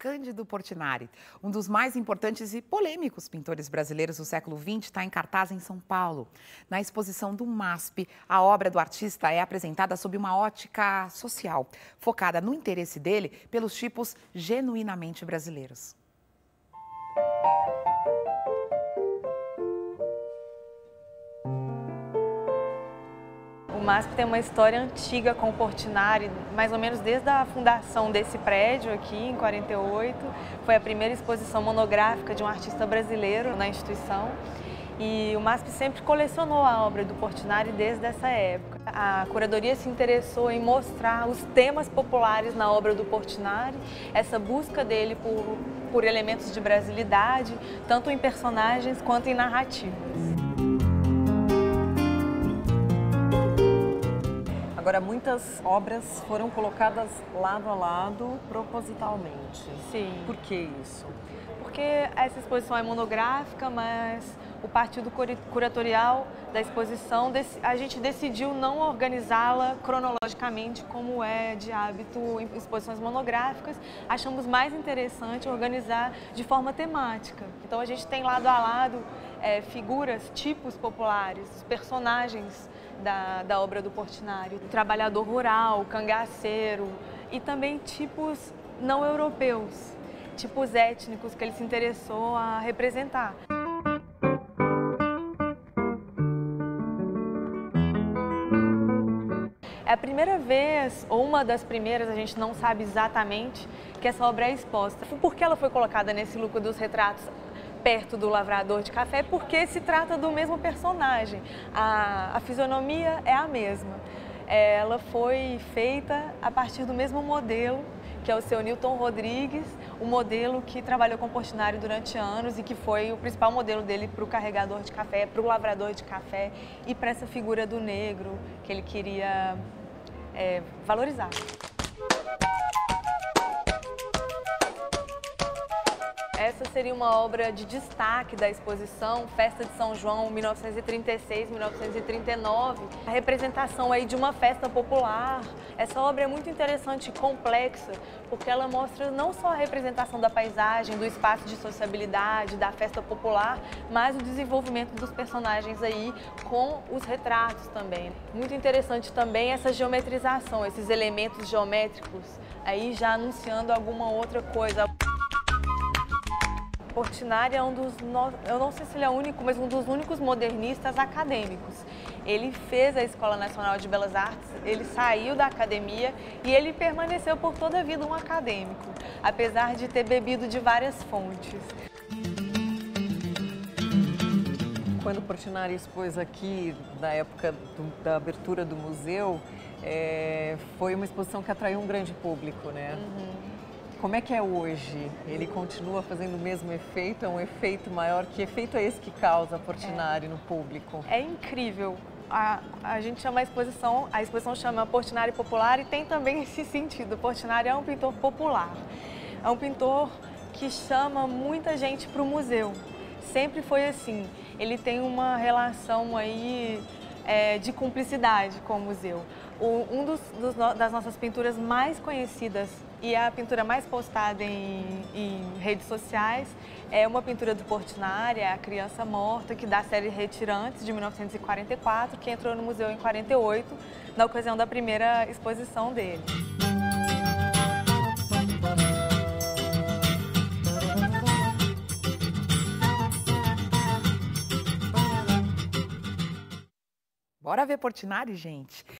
Cândido Portinari, um dos mais importantes e polêmicos pintores brasileiros do século XX, está em cartaz em São Paulo. Na exposição do MASP, a obra do artista é apresentada sob uma ótica social, focada no interesse dele pelos tipos genuinamente brasileiros. O MASP tem uma história antiga com o Portinari, mais ou menos desde a fundação desse prédio aqui, em 48. Foi a primeira exposição monográfica de um artista brasileiro na instituição. E o MASP sempre colecionou a obra do Portinari desde essa época. A curadoria se interessou em mostrar os temas populares na obra do Portinari, essa busca dele por elementos de brasilidade, tanto em personagens quanto em narrativas. Agora, muitas obras foram colocadas lado a lado propositalmente. Sim. Por que isso? Porque essa exposição é monográfica, mas o partido curatorial da exposição, a gente decidiu não organizá-la cronologicamente, como é de hábito em exposições monográficas. Achamos mais interessante organizar de forma temática. Então, a gente tem lado a lado figuras, tipos populares, personagens da obra do Portinari. O trabalhador rural, o cangaceiro e também tipos não europeus, tipos étnicos que ele se interessou a representar. É a primeira vez, ou uma das primeiras, a gente não sabe exatamente, que essa obra é exposta. Por que ela foi colocada nesse lucro dos retratos perto do lavrador de café? Porque se trata do mesmo personagem, a fisionomia é a mesma. Ela foi feita a partir do mesmo modelo, que é o seu Newton Rodrigues, o modelo que trabalhou com Portinari durante anos e que foi o principal modelo dele para o carregador de café, para o lavrador de café e para essa figura do negro que ele queria valorizar. Essa seria uma obra de destaque da exposição, Festa de São João, 1936-1939. A representação aí de uma festa popular. Essa obra é muito interessante e complexa, porque ela mostra não só a representação da paisagem, do espaço de sociabilidade, da festa popular, mas o desenvolvimento dos personagens aí com os retratos também. Muito interessante também essa geometrização, esses elementos geométricos, aí já anunciando alguma outra coisa. Portinari é um dos, eu não sei se ele é o único, mas um dos únicos modernistas acadêmicos. Ele fez a Escola Nacional de Belas Artes, ele saiu da academia e ele permaneceu por toda a vida um acadêmico, apesar de ter bebido de várias fontes. Quando Portinari expôs aqui, na época da abertura do museu, foi uma exposição que atraiu um grande público, né? Como é que é hoje? Ele continua fazendo o mesmo efeito? É um efeito maior? Que efeito é esse que causa Portinari no público? É incrível. A gente chama a exposição chama Portinari Popular e tem também esse sentido. Portinari é um pintor popular. É um pintor que chama muita gente para o museu. Sempre foi assim. Ele tem uma relação aí de cumplicidade com o museu. Das nossas pinturas mais conhecidas e a pintura mais postada em redes sociais é uma pintura do Portinari, a Criança Morta, que da série Retirantes, de 1944, que entrou no museu em 48, na ocasião da primeira exposição dele. Bora ver Portinari, gente?